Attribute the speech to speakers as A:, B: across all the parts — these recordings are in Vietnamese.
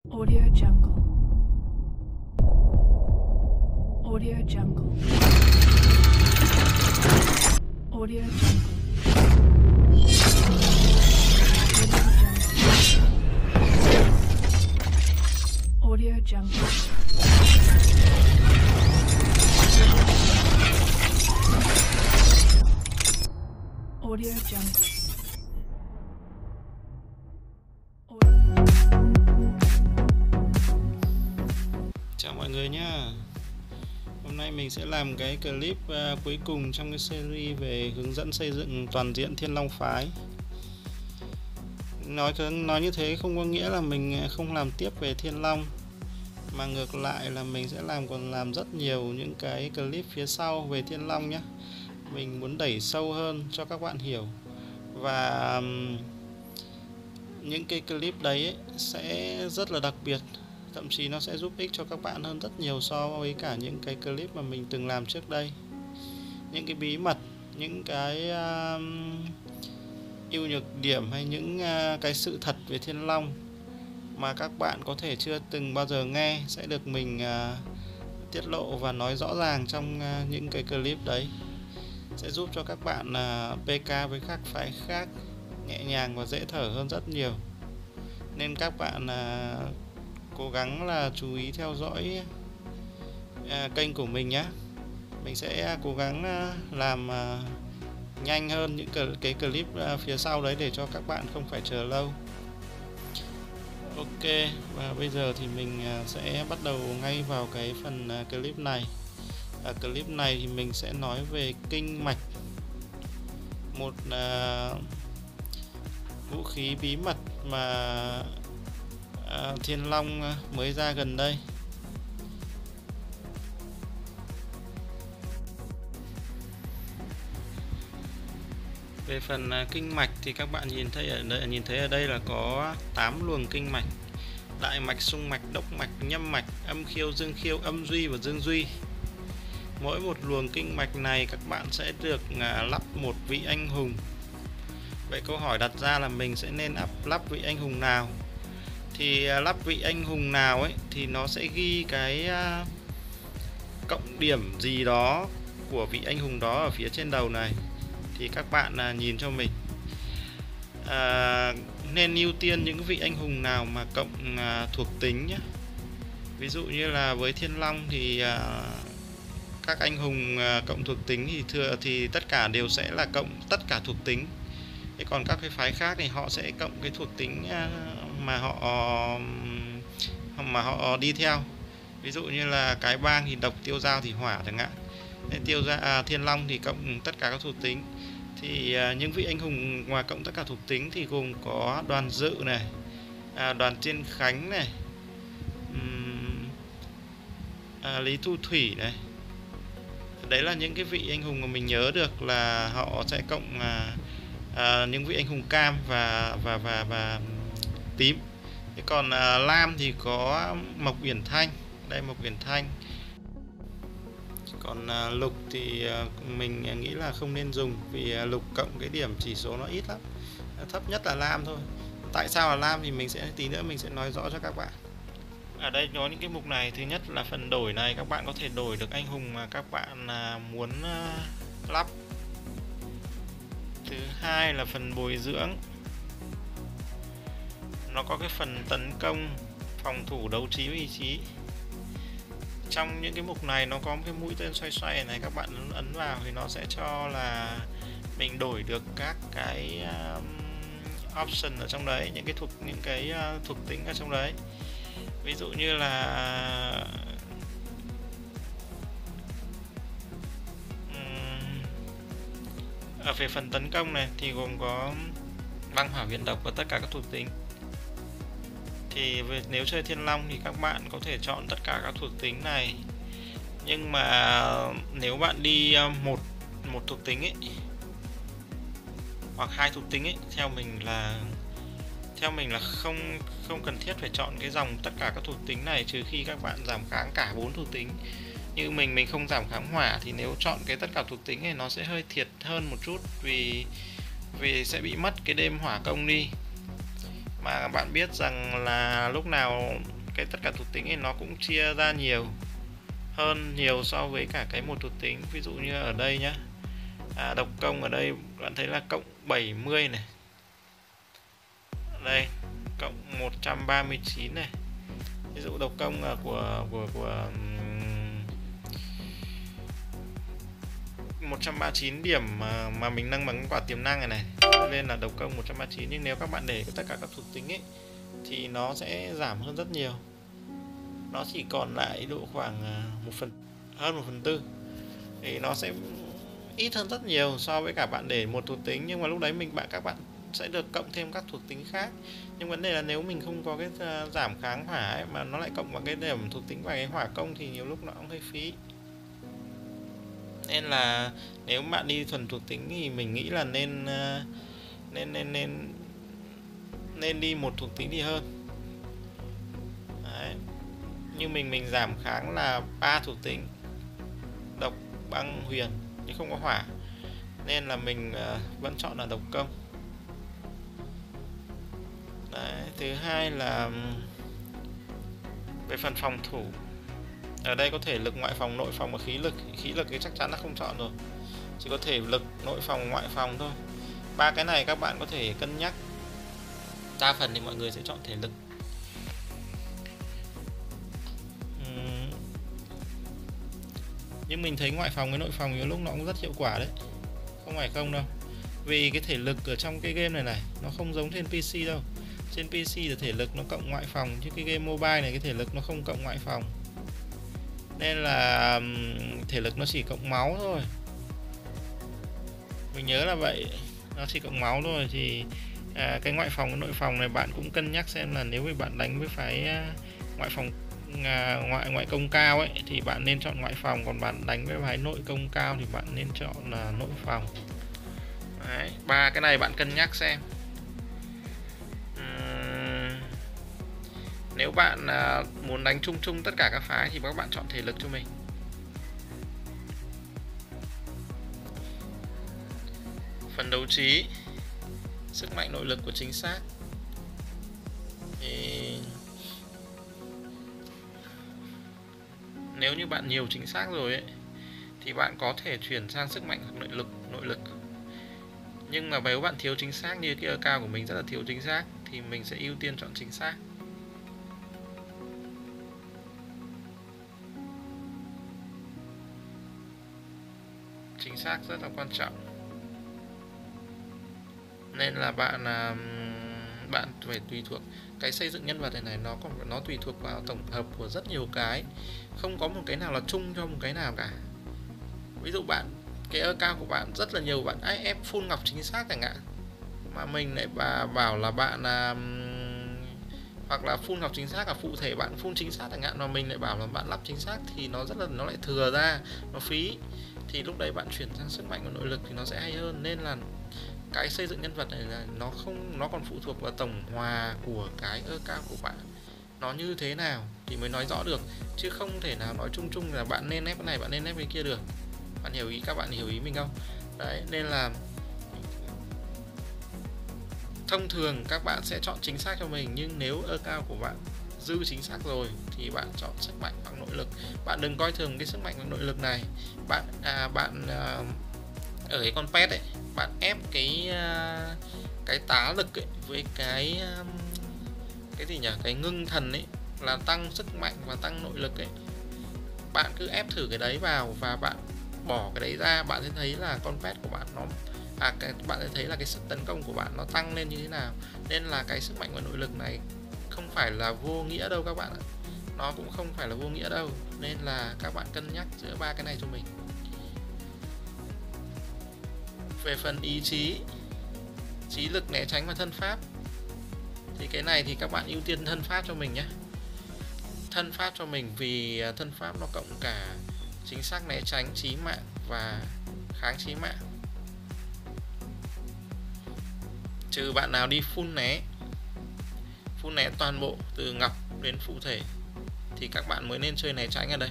A: Audio Jungle. Audio Jungle. Audio Jungle. Audio Jungle. Audio Jungle.
B: Chào mọi người nhá. Hôm nay mình sẽ làm cái clip cuối cùng trong cái series về hướng dẫn xây dựng toàn diện Thiên Long phái. Nói như thế không có nghĩa là mình không làm tiếp về Thiên Long, mà ngược lại là mình sẽ còn làm rất nhiều những cái clip phía sau về Thiên Long nhé. Mình muốn đẩy sâu hơn cho các bạn hiểu, và những cái clip đấy ấy sẽ rất là đặc biệt, thậm chí nó sẽ giúp ích cho các bạn hơn rất nhiều so với cả những cái clip mà mình từng làm trước đây. Những cái bí mật, những cái ưu nhược điểm hay những cái sự thật về Thiên Long mà các bạn có thể chưa từng bao giờ nghe sẽ được mình tiết lộ và nói rõ ràng trong những cái clip đấy, sẽ giúp cho các bạn PK với các phái khác nhẹ nhàng và dễ thở hơn rất nhiều. Nên các bạn cố gắng là chú ý theo dõi kênh của mình nhé. Mình sẽ cố gắng làm nhanh hơn những cái clip phía sau đấy để cho các bạn không phải chờ lâu. Ok, và bây giờ thì mình sẽ bắt đầu ngay vào cái phần clip này. Clip này thì mình sẽ nói về kinh mạch, một vũ khí bí mật mà Thiên Long mới ra gần đây. Về phần kinh mạch thì các bạn nhìn thấy ở đây là có 8 luồng kinh mạch: đại mạch, xung mạch, đốc mạch, nhâm mạch, âm khiêu, dương khiêu, âm duy và dương duy. Mỗi một luồng kinh mạch này các bạn sẽ được lắp một vị anh hùng. Vậy câu hỏi đặt ra là mình sẽ nên lắp vị anh hùng nào? Thì lắp vị anh hùng nào ấy thì nó sẽ ghi cái cộng điểm gì đó của vị anh hùng đó ở phía trên đầu này. Thì các bạn nhìn cho mình, nên ưu tiên những vị anh hùng nào mà cộng thuộc tính nhé. Ví dụ như là với Thiên Long thì các anh hùng cộng thuộc tính thì tất cả đều sẽ là cộng tất cả thuộc tính. Thế còn các cái phái khác thì họ sẽ cộng cái thuộc tính mà họ đi theo. Ví dụ như là cái bang thì độc, tiêu dao thì hỏa chẳng hạn. Thiên Long thì cộng tất cả các thuộc tính. Thì những vị anh hùng ngoài cộng tất cả thuộc tính thì gồm có Đoàn Dự này, Đoàn Tiên Khánh này, Lý Thu Thủy này. Đấy là những cái vị anh hùng mà mình nhớ được là họ sẽ cộng những vị anh hùng cam và tím. Thế còn lam thì có Mộc Uyển Thanh, đây Mộc Uyển Thanh. Còn lục thì mình nghĩ là không nên dùng, vì lục cộng cái điểm chỉ số nó ít lắm, thấp nhất là lam thôi. Tại sao là lam thì tí nữa mình sẽ nói rõ cho các bạn. Ở đây có những cái mục này, thứ nhất là phần đổi này, các bạn có thể đổi được anh hùng mà các bạn muốn lắp. Thứ hai là phần bồi dưỡng, nó có cái phần tấn công, phòng thủ, đấu trí, ý chí. Trong những cái mục này nó có một cái mũi tên xoay xoay này, các bạn ấn vào thì nó sẽ cho là mình đổi được các cái option ở trong đấy, những cái thuộc tính ở trong đấy. Ví dụ như là ở về phần tấn công này thì gồm có băng, hỏa, viễn, độc và tất cả các thuộc tính. Thì nếu chơi Thiên Long thì các bạn có thể chọn tất cả các thuộc tính này, nhưng mà nếu bạn đi một thuộc tính ấy hoặc hai thuộc tính ấy, theo mình là không cần thiết phải chọn cái dòng tất cả các thuộc tính này, trừ khi các bạn giảm kháng cả 4 thuộc tính. Như mình không giảm kháng hỏa thì nếu chọn cái tất cả thuộc tính này nó sẽ hơi thiệt hơn một chút, vì sẽ bị mất cái đêm hỏa công đi. Mà bạn biết rằng là lúc nào cái tất cả thuộc tính ấy nó cũng chia ra nhiều so với cả cái một thuộc tính. Ví dụ như ở đây nhá, độc công ở đây bạn thấy là cộng 70 này, đây cộng 139 này. Ví dụ độc công của 139 điểm mà mình nâng bằng quả tiềm năng này nên là độc công 139. Nhưng nếu các bạn để tất cả các thuộc tính ấy thì nó sẽ giảm hơn rất nhiều, nó chỉ còn lại độ khoảng hơn 1/4, thì nó sẽ ít hơn rất nhiều so với cả bạn để một thuộc tính. Nhưng mà lúc đấy các bạn sẽ được cộng thêm các thuộc tính khác. Nhưng vấn đề là nếu mình không có cái giảm kháng hỏa ấy, mà nó lại cộng vào cái điểm thuộc tính và cái hỏa công thì nhiều lúc nó cũng hơi phí. Nên là nếu bạn đi thuần thuộc tính thì mình nghĩ là nên đi một thuộc tính thì hơn. Đấy. Như mình giảm kháng là 3 thuộc tính, độc, băng, huyền nhưng không có hỏa, nên là mình vẫn chọn là độc công. Đấy. Thứ hai là về phần phòng thủ, ở đây có thể lực, ngoại phòng, nội phòng và khí lực. Khí lực thì chắc chắn là không chọn rồi, chỉ có thể lực, nội phòng, ngoại phòng thôi. Ba cái này các bạn có thể cân nhắc. Đa phần thì mọi người sẽ chọn thể lực. Nhưng mình thấy ngoại phòng với nội phòng nhiều lúc nó cũng rất hiệu quả đấy, không phải không đâu. Vì cái thể lực ở trong cái game này nó không giống trên PC đâu. Trên PC là thể lực nó cộng ngoại phòng, chứ cái game mobile này cái thể lực nó không cộng ngoại phòng, nên là thể lực nó chỉ cộng máu thôi. Mình nhớ là vậy, nó chỉ cộng máu thôi. Thì cái ngoại phòng, cái nội phòng này bạn cũng cân nhắc xem là nếu mà bạn đánh với phái ngoại phòng ngoại công cao ấy thì bạn nên chọn ngoại phòng, còn bạn đánh với phái nội công cao thì bạn nên chọn là nội phòng. Đấy, ba cái này bạn cân nhắc xem. Nếu bạn muốn đánh chung tất cả các phái thì các bạn chọn thể lực cho mình. Phần đấu trí, sức mạnh nội lực của chính xác. Thì nếu như bạn nhiều chính xác rồi ấy thì bạn có thể chuyển sang sức mạnh hoặc nội lực. Nhưng mà nếu bạn thiếu chính xác như cái cao của mình rất là thiếu chính xác thì mình sẽ ưu tiên chọn chính xác. Chính xác rất là quan trọng. Nên là bạn phải tùy thuộc cái xây dựng nhân vật này nó tùy thuộc vào tổng hợp của rất nhiều cái, không có một cái nào là chung cho một cái nào cả. Ví dụ cái cao của bạn rất là nhiều, bạn ép full ngọc chính xác chẳng hạn, mà mình lại bảo là bạn hoặc là full ngọc chính xác là phụ thể bạn full chính xác chẳng hạn, mà mình lại bảo là bạn lắp chính xác thì nó lại thừa ra, nó phí. Thì lúc đấy bạn chuyển sang sức mạnh của nội lực thì nó sẽ hay hơn. Nên là cái xây dựng nhân vật này là nó còn phụ thuộc vào tổng hòa của cái cao của bạn nó như thế nào thì mới nói rõ được, chứ không thể nào nói chung là bạn nên ép cái này, bạn nên ép cái kia được. Các bạn hiểu ý mình không? Đấy, nên là thông thường các bạn sẽ chọn chính xác cho mình, nhưng nếu cao của bạn dư chính xác rồi thì bạn chọn sức mạnh hoặc nội lực. Bạn đừng coi thường cái sức mạnh và nội lực này. Bạn ở cái con pet ấy, bạn ép cái tá lực ấy, với cái gì nhỉ, cái ngưng thần ấy là tăng sức mạnh và tăng nội lực ấy. Bạn cứ ép thử cái đấy vào và bạn bỏ cái đấy ra, bạn sẽ thấy là con pet của bạn bạn sẽ thấy là cái sức tấn công của bạn nó tăng lên như thế nào. Nên là cái sức mạnh và nội lực này không phải là vô nghĩa đâu các bạn ạ, nó cũng không phải là vô nghĩa đâu. Nên là các bạn cân nhắc giữa ba cái này cho mình. Về phần ý chí, trí lực, né tránh và thân pháp thì cái này thì các bạn ưu tiên thân pháp cho mình nhé. Thân pháp cho mình vì thân pháp nó cộng cả chính xác, né tránh, chí mạng và kháng chí mạng. Trừ bạn nào đi full né toàn bộ từ ngọc đến phụ thể thì các bạn mới nên chơi né tránh ở đây.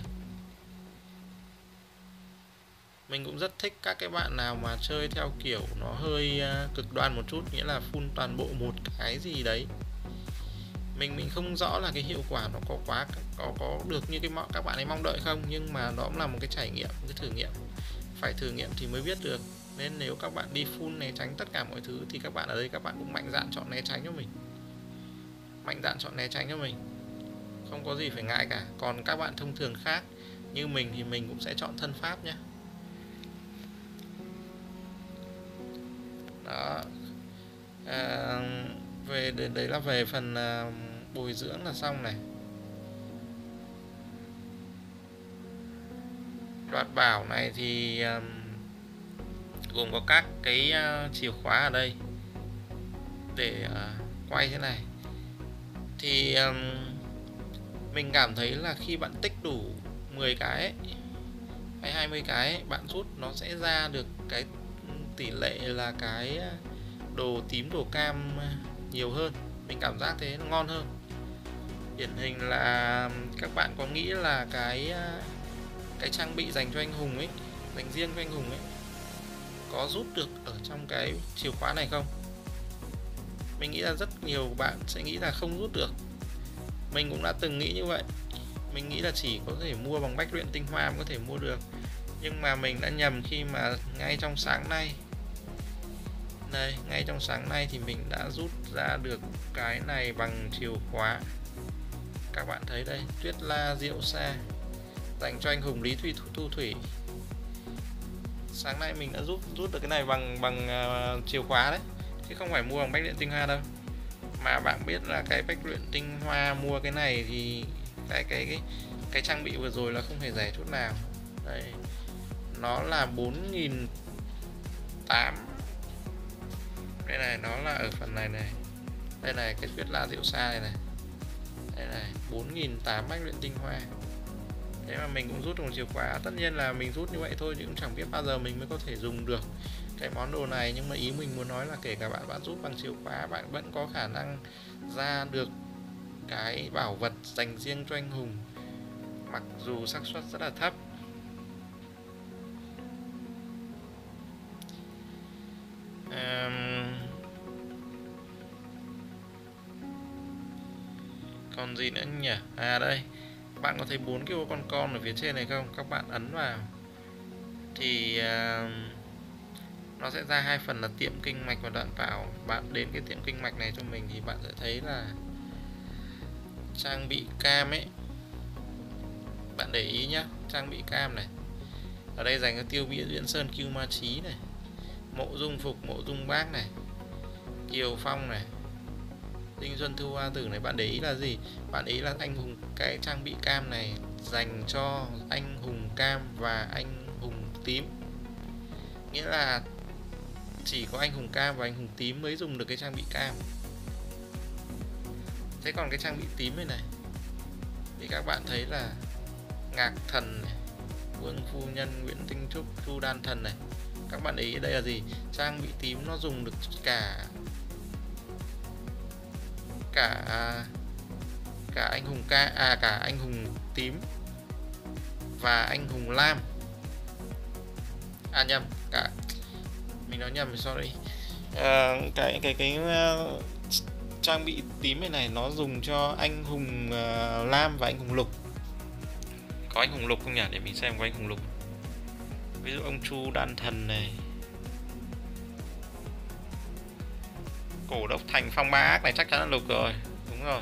B: Mình cũng rất thích các cái bạn nào mà chơi theo kiểu nó hơi cực đoan một chút, nghĩa là full toàn bộ một cái gì đấy. mình không rõ là cái hiệu quả nó có được như các bạn ấy mong đợi không, nhưng mà đó cũng là một cái trải nghiệm, một cái thử nghiệm, phải thử nghiệm thì mới biết được. Nên nếu các bạn đi full né tránh tất cả mọi thứ thì các bạn ở đây các bạn cũng mạnh dạn chọn né tránh cho mình, mạnh dạn chọn né tránh cho mình, không có gì phải ngại cả. Còn các bạn thông thường khác như mình thì mình cũng sẽ chọn thân pháp nhé. Đó. Đấy là về phần bồi dưỡng là xong này. Đoạt bảo này thì gồm có các cái chìa khóa ở đây để quay thế này. Thì mình cảm thấy là khi bạn tích đủ 10 cái ấy, hay 20 cái ấy, bạn rút nó sẽ ra được cái tỷ lệ là cái đồ tím đồ cam nhiều hơn. Mình cảm giác thế nó ngon hơn. Điển hình là các bạn có nghĩ là cái trang bị dành cho anh hùng ấy, dành riêng cho anh hùng ấy, có rút được ở trong cái chìa khóa này không? Mình nghĩ là rất nhiều bạn sẽ nghĩ là không rút được. Mình cũng đã từng nghĩ như vậy. Mình nghĩ là chỉ có thể mua bằng bách luyện tinh hoa mới có thể mua được. Nhưng mà mình đã nhầm khi mà ngay trong sáng nay, đây, ngay trong sáng nay thì mình đã rút ra được cái này bằng chìa khóa. Các bạn thấy đây, Tuyết La Diệu Sa dành cho anh hùng Lý Thu Thủy. Sáng nay mình đã rút được cái này bằng chìa khóa đấy, chứ không phải mua bằng bách luyện tinh hoa đâu. Mà bạn biết là cái bách luyện tinh hoa mua cái này thì cái trang bị vừa rồi là không hề rẻ chút nào. Đây, nó là 4.800. Đây này, nó là ở phần này này. Đây này, cái Tuyết La Diệu Sa này này. Đây này, 4.800 bách luyện tinh hoa. Thế mà mình cũng rút được một chìa khóa. Tất nhiên là mình rút như vậy thôi, chứ cũng chẳng biết bao giờ mình mới có thể dùng được cái món đồ này. Nhưng mà ý mình muốn nói là kể cả bạn rút bằng chìa khóa, bạn vẫn có khả năng ra được cái bảo vật dành riêng cho anh hùng, mặc dù xác suất rất là thấp. Còn gì nữa nhỉ? À đây, bạn có thấy 4 cái con ở phía trên này không? Các bạn ấn vào thì nó sẽ ra hai phần là tiệm kinh mạch và đoạn bảo. Bạn đến cái tiệm kinh mạch này cho mình thì bạn sẽ thấy là trang bị cam ấy. Bạn để ý nhá, trang bị cam này. Ở đây dành cho Tiêu Viễn Sơn Cưu Ma Chí này, Mộ Dung Phục, Mộ Dung Bác này, Kiều Phong này, Tinh Xuân Thư Hoa Tử này. Bạn để ý là gì? Bạn ý là anh hùng, cái trang bị cam này dành cho anh hùng cam và anh hùng tím. Nghĩa là chỉ có anh hùng cam và anh hùng tím mới dùng được cái trang bị cam. Thế còn cái trang bị tím này thì các bạn thấy là Ngạc Thần này, Vương Phu Nhân, Nguyễn Tinh Trúc, Chu Đan Thần này. Các bạn ý đây là gì? Trang bị tím nó dùng được cả anh hùng cả anh hùng tím và anh hùng lam. À nhầm, mình nói nhầm, sorry. Trang bị tím này nó dùng cho anh hùng lam và anh hùng lục. Có anh hùng lục không nhỉ? Để mình xem có anh hùng lục. Ví dụ ông Chu Đan Thần này, Cổ Đốc Thành Phong Ba Ác này chắc chắn là lục rồi. Đúng rồi.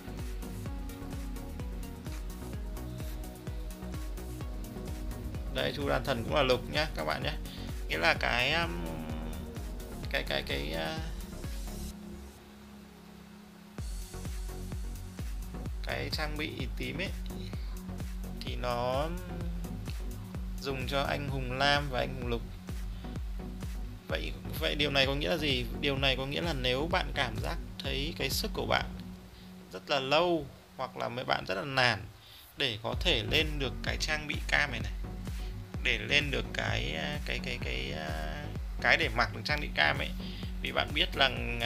B: Đây, Chu Đan Thần cũng là lục nhá các bạn nhé. Nghĩa là cái trang bị tím ấy thì nó dùng cho anh hùng lam và anh hùng lục. Vậy điều này có nghĩa là gì? Điều này có nghĩa là nếu bạn cảm giác thấy cái sức của bạn rất là lâu, hoặc là mấy bạn rất là nản để có thể lên được cái trang bị cam này, để lên được cái để mặc được trang bị cam ấy. Vì bạn biết rằng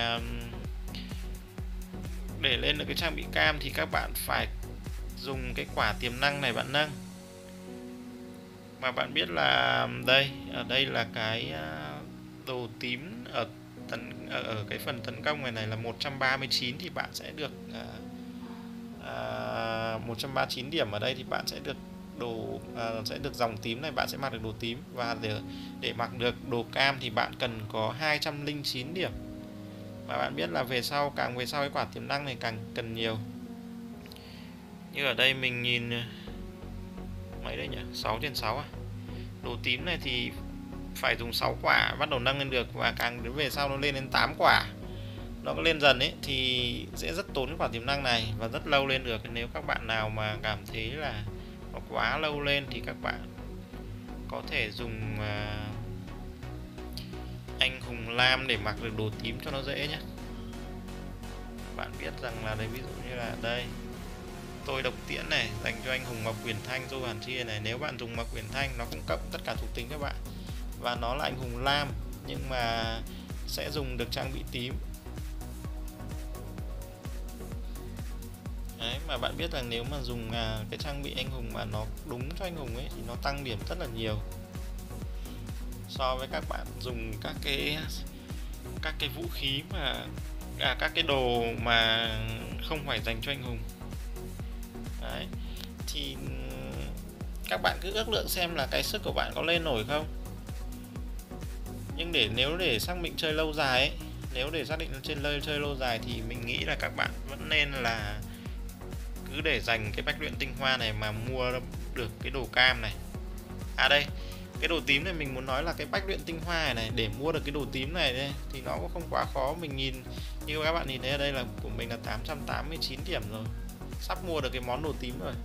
B: để lên được cái trang bị cam thì các bạn phải dùng cái quả tiềm năng này bạn nâng. Mà bạn biết là ở đây là cái đồ tím ở cái phần tấn công này là 139 thì bạn sẽ được 139 điểm ở đây thì bạn sẽ được đồ sẽ được dòng tím này, bạn sẽ mặc được đồ tím. Và để mặc được đồ cam thì bạn cần có 209 điểm. Mà bạn biết là càng về sau cái quả tiềm năng này càng cần nhiều. Như ở đây mình nhìn mấy đây nhỉ? 6/6 à? Đồ tím này thì phải dùng 6 quả bắt đầu nâng lên được, và càng đến về sau nó lên đến 8 quả. Nó có lên dần ấy thì sẽ rất tốn quả tiềm năng này và rất lâu lên được. Nếu các bạn nào mà cảm thấy là nó quá lâu lên thì các bạn có thể dùng anh hùng lam để mặc được đồ tím cho nó dễ nhé. Bạn biết rằng là đây, ví dụ như là đây tôi độc tiễn này dành cho anh hùng Mộc Quyền Thanh, Du Hàn Chia này. Nếu bạn dùng Mộc Quyền Thanh nó cũng cộng tất cả thuộc tính các bạn, và nó là anh hùng lam nhưng mà sẽ dùng được trang bị tím. Đấy, mà bạn biết rằng nếu mà dùng cái trang bị anh hùng mà nó đúng cho anh hùng ấy thì nó tăng điểm rất là nhiều so với các bạn dùng các cái vũ khí mà các cái đồ mà không phải dành cho anh hùng. Đấy, thì các bạn cứ ước lượng xem là cái sức của bạn có lên nổi không. Nhưng nếu để xác định chơi lâu dài ấy, nếu để xác định chơi lâu dài thì mình nghĩ là các bạn vẫn nên là cứ để dành cái bách luyện tinh hoa này mà mua được cái đồ cam này. Đây, cái đồ tím này mình muốn nói là cái bách luyện tinh hoa này, để mua được cái đồ tím này đây, thì nó cũng không quá khó. Mình nhìn như các bạn nhìn thấy ở đây là của mình là 889 điểm rồi, sắp mua được cái món đồ tím rồi.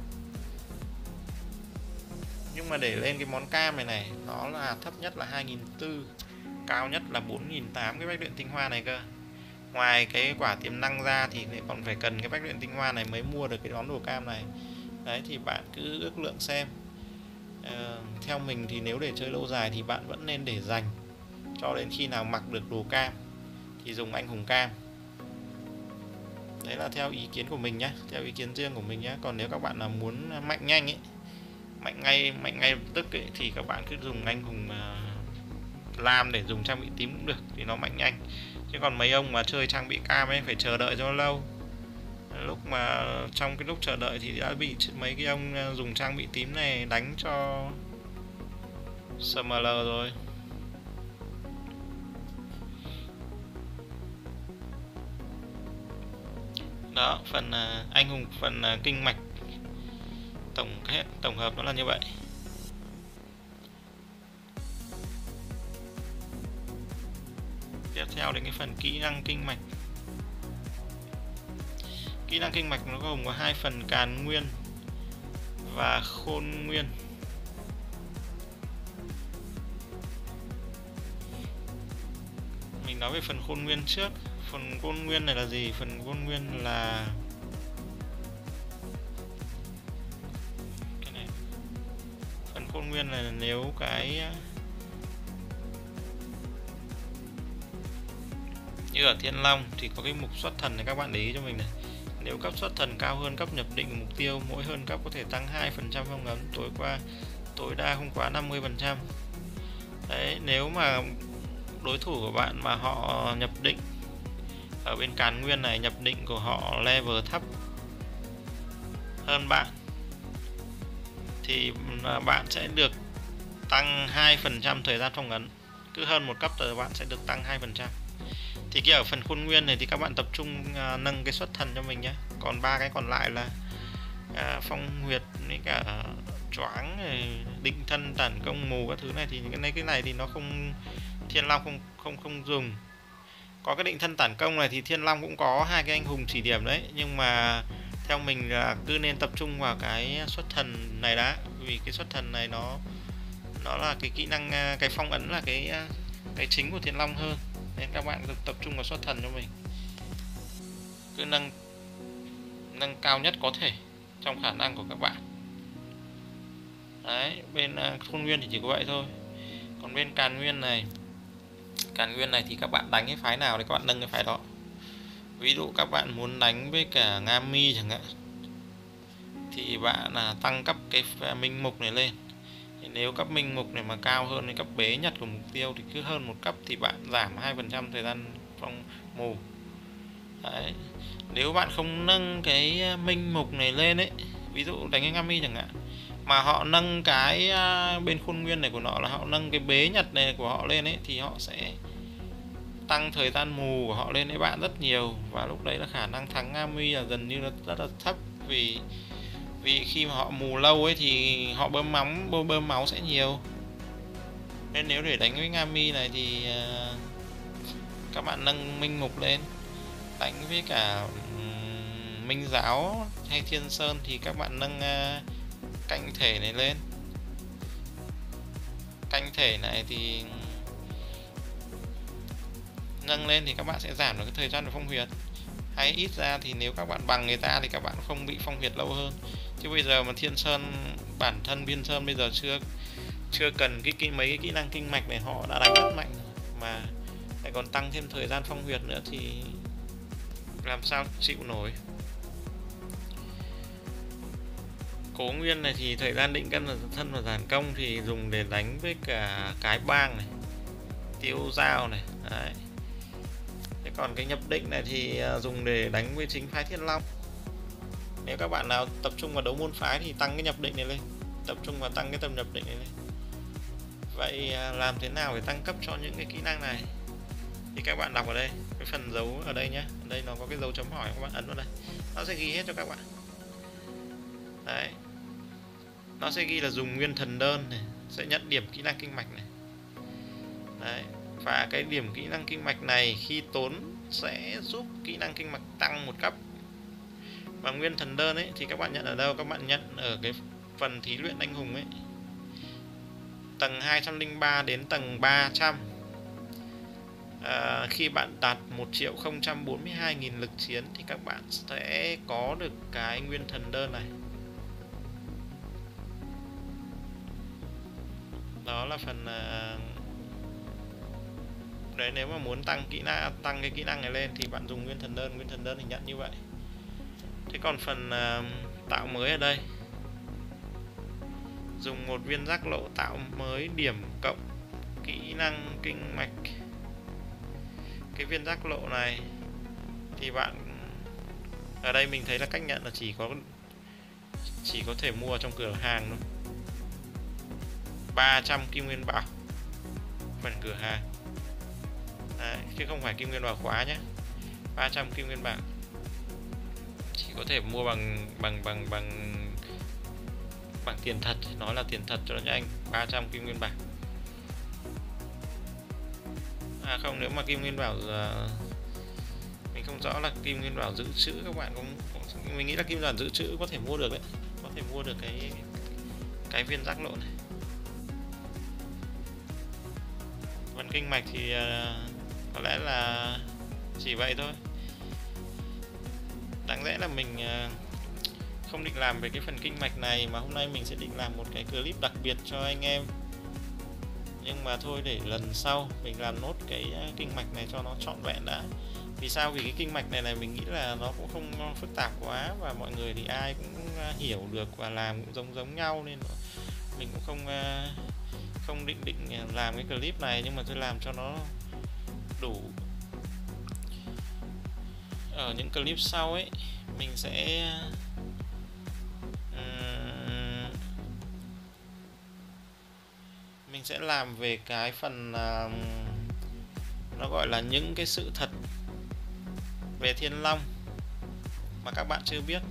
B: Nhưng mà để lên cái món cam này nó là thấp nhất là 2.400, cao nhất là 4.800 cái bách luyện tinh hoa này cơ. Ngoài cái quả tiềm năng ra thì còn phải cần cái bách luyện tinh hoa này mới mua được cái món đồ cam này. Đấy, thì bạn cứ ước lượng xem. Theo mình thì nếu để chơi lâu dài thì bạn vẫn nên để dành cho đến khi nào mặc được đồ cam thì dùng anh hùng cam. Đấy là theo ý kiến của mình nhé, theo ý kiến riêng của mình nhé. Còn nếu các bạn nào muốn mạnh nhanh ấy, mạnh ngay lập tức ấy, thì các bạn cứ dùng anh hùng lam để dùng trang bị tím cũng được, thì nó mạnh nhanh. Chứ còn mấy ông mà chơi trang bị cam ấy phải chờ đợi cho lâu. Trong cái lúc chờ đợi thì đã bị mấy cái ông dùng trang bị tím này đánh cho SML rồi. Đó, phần anh hùng, phần kinh mạch tổng hợp nó là như vậy. Tiếp theo đến cái phần kỹ năng kinh mạch. Kỹ năng kinh mạch nó gồm có hai phần: càn nguyên và khôn nguyên. Mình nói về phần khôn nguyên trước. Phần khôn nguyên này là gì? Phần khôn nguyên là cái này. Phần khôn nguyên là nếu cái như ở Thiên Long thì có cái mục xuất thần này, các bạn để ý cho mình này. Nếu cấp xuất thần cao hơn cấp nhập định của mục tiêu, mỗi hơn cấp có thể tăng 2% phong ấn, tối đa không quá 50%. Đấy, nếu mà đối thủ của bạn mà họ nhập định ở bên càn nguyên này, nhập định của họ level thấp hơn bạn thì bạn sẽ được tăng 2% thời gian phong ấn. Cứ hơn một cấp rồi bạn sẽ được tăng 2%. Thì cái ở phần khôn nguyên này thì các bạn tập trung nâng cái xuất thần cho mình nhé. Còn ba cái còn lại là phong huyệt với cả choáng, định thân, tản công, mù các thứ này thì cái này thì nó không, Thiên Long không dùng. Có cái định thân tản công này thì Thiên Long cũng có hai cái anh hùng chỉ điểm đấy, nhưng mà theo mình là cứ nên tập trung vào cái xuất thần này đã, vì cái xuất thần này nó là cái kỹ năng, cái phong ấn là cái chính của Thiên Long hơn, nên các bạn tập trung vào xuất thần cho mình, cứ nâng cao nhất có thể trong khả năng của các bạn. Đấy, bên khôn nguyên thì chỉ có vậy thôi. Còn bên càn nguyên này thì các bạn đánh cái phái nào thì các bạn nâng cái phái đó. Ví dụ các bạn muốn đánh với cả Nga Mi chẳng hạn thì bạn tăng cấp cái minh mục này lên. Thì nếu cấp minh mục này mà cao hơn cái cấp bế nhật của mục tiêu thì cứ hơn một cấp thì bạn giảm 2% thời gian phong mù. Đấy. Nếu bạn không nâng cái minh mục này lên ấy, ví dụ đánh cái Ngami chẳng hạn, mà họ nâng cái bên khuôn nguyên này của nó là họ nâng cái bế nhật này của họ lên ấy, thì họ sẽ tăng thời gian mù của họ lên với bạn rất nhiều, và lúc đấy là khả năng thắng Ngami là gần như là rất là thấp, vì khi mà họ mù lâu ấy thì họ bơm máu sẽ nhiều. Nên nếu để đánh với Ngami này thì các bạn nâng minh mục lên, đánh với cả Minh Giáo hay Thiên Sơn thì các bạn nâng canh thể này lên. Canh thể này thì nâng lên thì các bạn sẽ giảm được cái thời gian của phong huyệt, hay ít ra thì nếu các bạn bằng người ta thì các bạn không bị phong huyệt lâu hơn. Chứ bây giờ mà Thiên Sơn, bản thân Thiên Sơn bây giờ chưa cần mấy cái kỹ năng kinh mạch này, họ đã đánh rất mạnh mà lại còn tăng thêm thời gian phong huyệt nữa thì làm sao chịu nổi. Cố Nguyên này thì thời gian định cân thân và giản công thì dùng để đánh với cả cái bang này, tiêu dao này. Đấy. Thế còn cái nhập định này thì dùng để đánh với chính phái Thiên Long. Nếu các bạn nào tập trung vào đấu môn phái thì tăng cái nhập định này lên, tập trung vào tăng cái tầm nhập định này lên. Vậy làm thế nào để tăng cấp cho những cái kỹ năng này thì các bạn đọc ở đây, cái phần dấu ở đây nhé, ở đây nó có cái dấu chấm hỏi, các bạn ấn vào đây, nó sẽ ghi hết cho các bạn. Đấy, nó sẽ ghi là dùng nguyên thần đơn này sẽ nhận điểm kỹ năng kinh mạch này. Đấy, và cái điểm kỹ năng kinh mạch này khi tốn sẽ giúp kỹ năng kinh mạch tăng một cấp. Và nguyên thần đơn ấy thì các bạn nhận ở đâu? Các bạn nhận ở cái phần thí luyện anh hùng ấy, tầng 203 đến tầng 300. Khi bạn đạt 1.042.000 lực chiến thì các bạn sẽ có được cái nguyên thần đơn này. Đó là phần đấy, nếu mà muốn tăng cái kỹ năng này lên thì bạn dùng nguyên thần đơn thì nhận như vậy. Thế còn phần tạo mới ở đây, dùng một viên giác lộ tạo mới điểm cộng kỹ năng kinh mạch. Cái viên giác lộ này thì bạn ở đây mình thấy là cách nhận là chỉ có thể mua trong cửa hàng thôi. 300 kim nguyên bảo phần cửa hàng. Đấy, chứ không phải kim nguyên bảo khóa nhé. 300 kim nguyên bảo chỉ có thể mua bằng tiền thật, nói là tiền thật cho nó nhanh. 300 kim nguyên bảo. Không, nếu mà kim nguyên bảo mình không rõ là kim nguyên bảo dự trữ, các bạn cũng mình nghĩ là kim nguyên bảo dự trữ có thể mua được đấy, có thể mua được cái viên giác lộ này. Phần kinh mạch thì có lẽ là chỉ vậy thôi. Đáng lẽ là mình không định làm về cái phần kinh mạch này, mà hôm nay mình sẽ định làm một cái clip đặc biệt cho anh em. Nhưng mà thôi, để lần sau mình làm nốt cái kinh mạch này cho nó trọn vẹn đã. Vì sao? Vì cái kinh mạch này mình nghĩ là nó cũng không phức tạp quá, và mọi người thì ai cũng hiểu được và làm cũng giống nhau, nên mình cũng không định làm cái clip này, nhưng mà tôi làm cho nó đủ. Ở những clip sau ấy mình sẽ làm về cái phần nó gọi là những cái sự thật về Thiên Long mà các bạn chưa biết,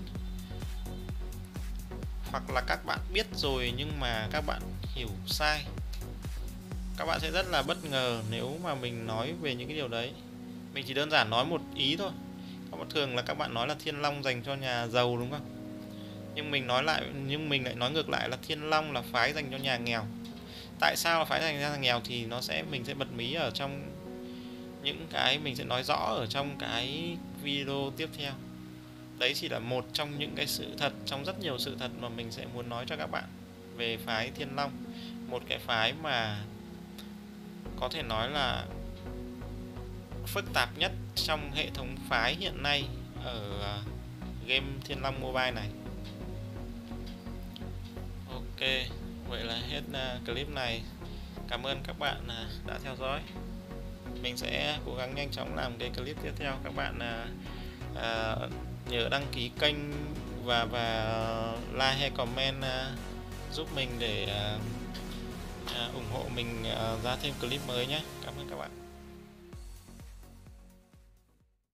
B: hoặc là các bạn biết rồi nhưng mà các bạn hiểu sai. Các bạn sẽ rất là bất ngờ nếu mà mình nói về những cái điều đấy. Mình chỉ đơn giản nói một ý thôi. Thường là các bạn nói là Thiên Long dành cho nhà giàu, đúng không? Nhưng mình lại nói ngược lại là Thiên Long là phái dành cho nhà nghèo. Tại sao là phái dành cho nhà nghèo thì mình sẽ bật mí ở trong những cái mình sẽ nói rõ ở trong cái video tiếp theo. Đấy chỉ là một trong những cái sự thật, trong rất nhiều sự thật mà mình sẽ muốn nói cho các bạn về phái Thiên Long. Một cái phái mà có thể nói là phức tạp nhất trong hệ thống phái hiện nay ở game Thiên Long Mobile này. Ok, vậy là hết clip này. Cảm ơn các bạn đã theo dõi. Mình sẽ cố gắng nhanh chóng làm cái clip tiếp theo. Các bạn nhớ đăng ký kênh và like hay comment giúp mình để ủng hộ mình ra thêm clip mới nhé. Cảm ơn các bạn.